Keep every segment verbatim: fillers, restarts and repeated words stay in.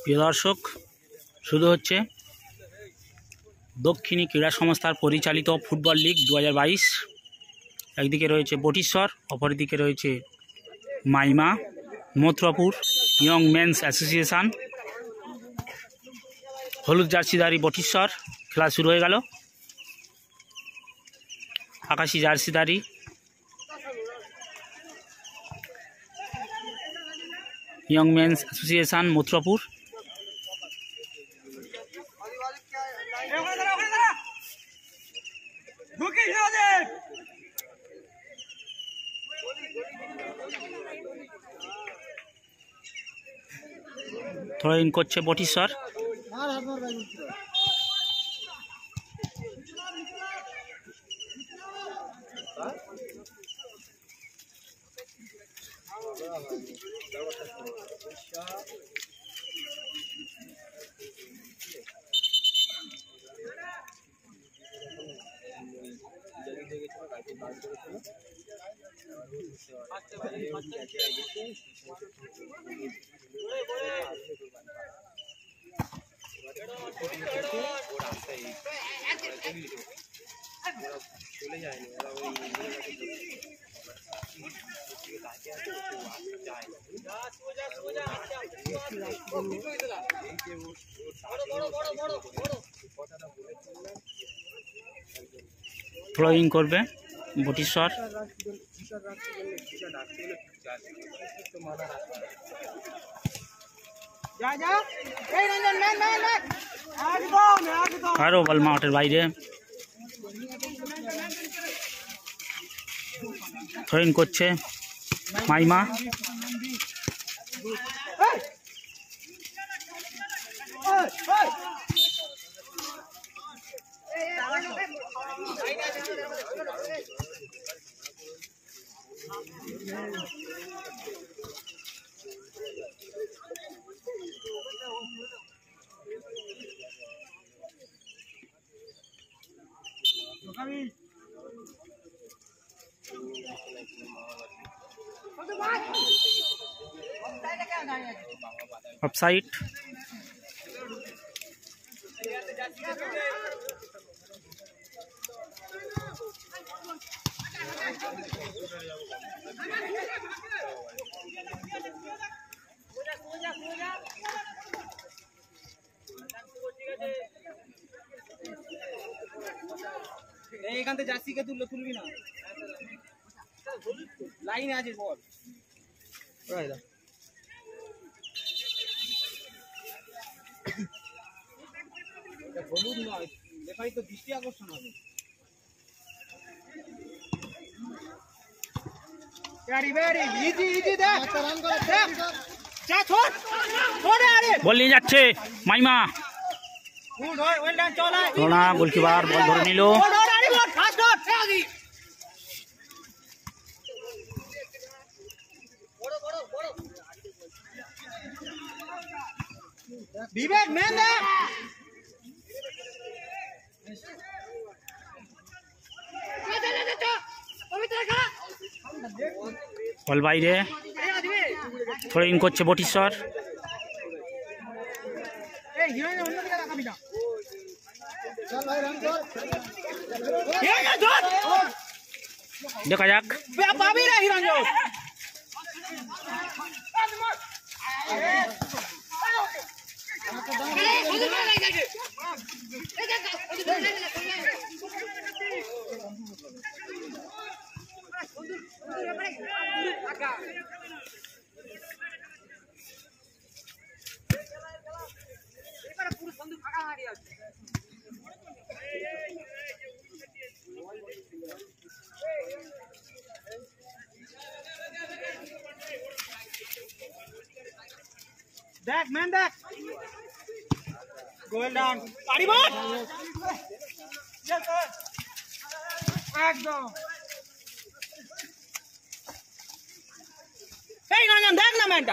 প্রিয় দর্শক, শুরু হচ্ছে দক্ষিণী ক্রীড়া সংস্থার পরিচালিত ফুটবল লিগ দু হাজার বাইশ। একদিকে রয়েছে বটিশ্বর, অপরদিকে রয়েছে Maima Mathurapur young men's association. হলুদ জার্সিধারী বটিশ্বর, খেলা শুরু হয়ে গেল। আকাশি জার্সিধারী young men's association Mathurapur. Throw in করছে বটিশ্বর। থ্রোইং করবে বটিশ্বর। আরো বল মাঠের বাইরে। থ্রোইং করছে মাইমা। অফসাইড। এইখান থেকে জার্সিকে তুললে তুলবি না, লাইনে আছে বল। হলুদ নয়, রেফারি তো দৃষ্টি আকর্ষণ হবে। বল নিয়ে যাচ্ছে মাইমা। গোলকিপার বল ধরে নিল। বিবেক মেন বল বাইরে। থ্রোইং করছে বটিশ্বর। দেখা যাক। দেখ ম্যান দেখ, গোল ডাউন পারি বল একদম। এই না না দেখ না ম্যানটা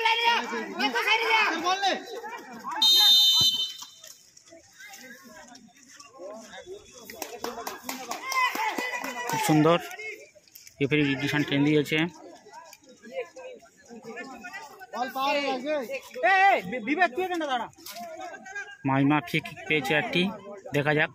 খুব সুন্দর রেফারি ডিসিশন টেন দিয়েছে। বিবেক তুই কেন দাঁড়া মাইমা ফ্রি কিক পেয়েছে একটি, দেখা যাক।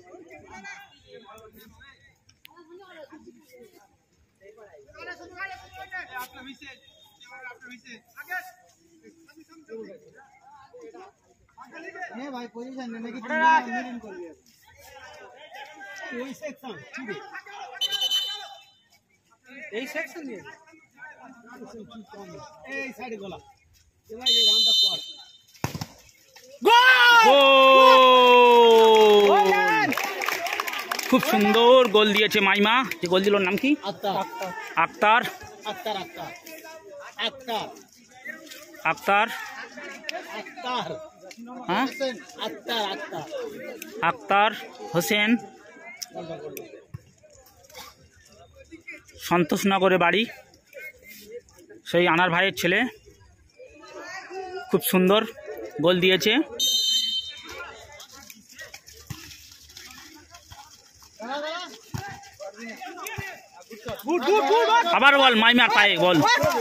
भाई पोजीशन लेने की कोई सेक्शन এই সেকশন দিয়ে এই সাইডে গোলা এবার এই রাউন্ডটা কর গোল! খুব সুন্দর গোল দিয়েছে মাইমা। যে গোল দিল নাম কি? আক্তার আক্তার আক্তার আক্তার আক্তার আক্তার আক্তার হ্যাঁ আক্তার আক্তার আক্তার হোসেন, সন্তোষনগরে বাড়ি, সেই আনার ভাইয়ের ছেলে। খুব সুন্দর গোল দিয়েছে। আবার বল, মাইমার পায়ে বল।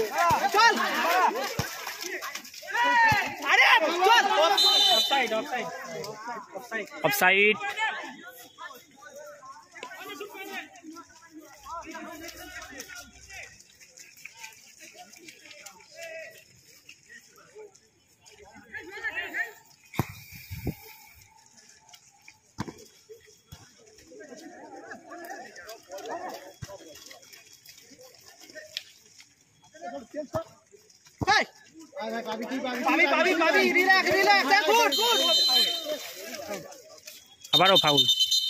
অফসাইড। আবারও ফাউল।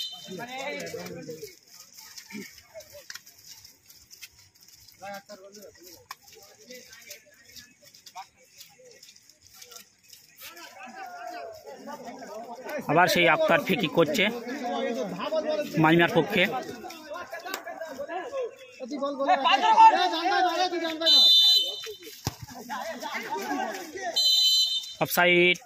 আবার সেই আক্তার ফিকি করছে মাইমার পক্ষে। অফসাইড।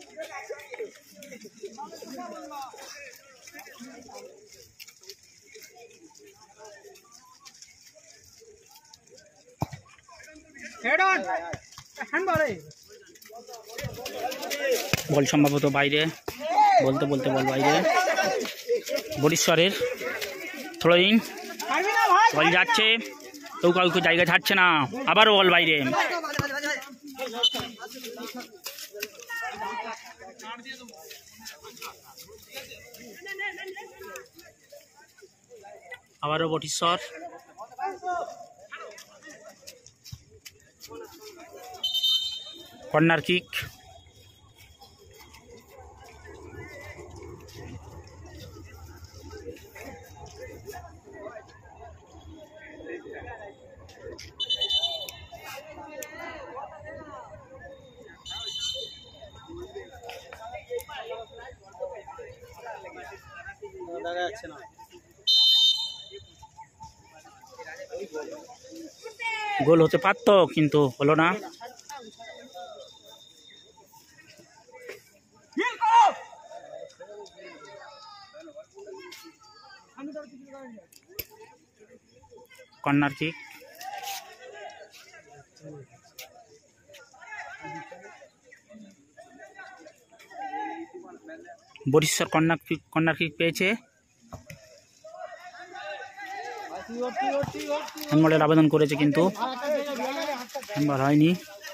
বল সম্ভবত বাইরে, বলতে বলতে বল বাইরে। বরিশ্বরের থ্রোইং, বল যাচ্ছে, কেউ কাউকে জায়গা ছাড়ছে না। আবারও বল বাইরে। আবারও বটিশ্বর। Corner kick. গোল হতে পারত কিন্তু হলো না। Corner kick. Barishwar corner kick corner kick পেয়েছে। হ্যান্ডবলের আবেদন করেছে কিন্তু হ্যান্ডবল হয়নি।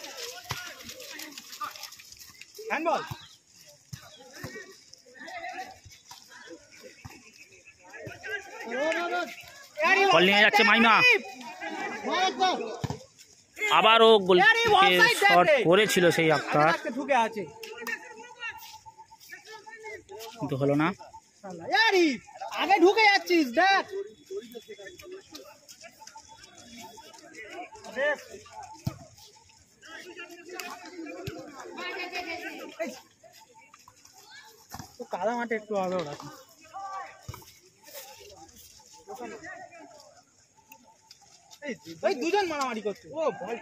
বল নিয়ে যাচ্ছে মাইমা। আবারও গোল শট করেছিল সেই আক্তার, কিন্তু হলো না। আগে ঢুকে যাচ্ছিস দেখ। কাদা মাঠে একটু আগে ওরা দুজন মারামারি করছে। ও বল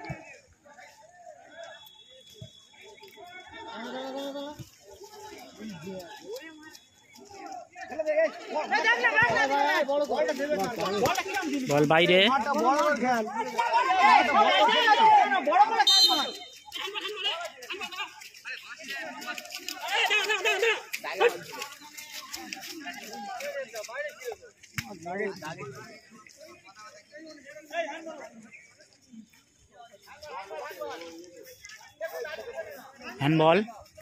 বল বাইরে। हैंडबॉल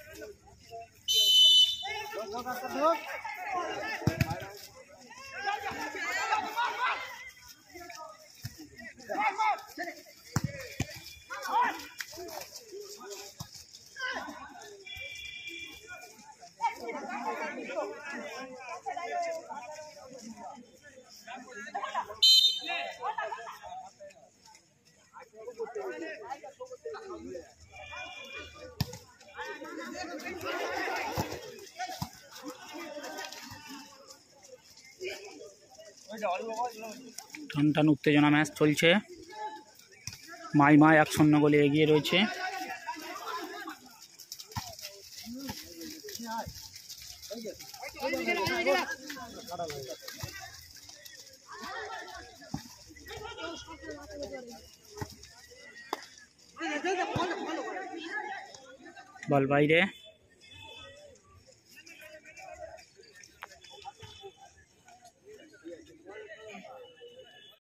টান টান উত্তেজনা ম্যাচ চলছে। মাইমা এক শূন্য গোলে এগিয়ে রয়েছে। বল বাইরে।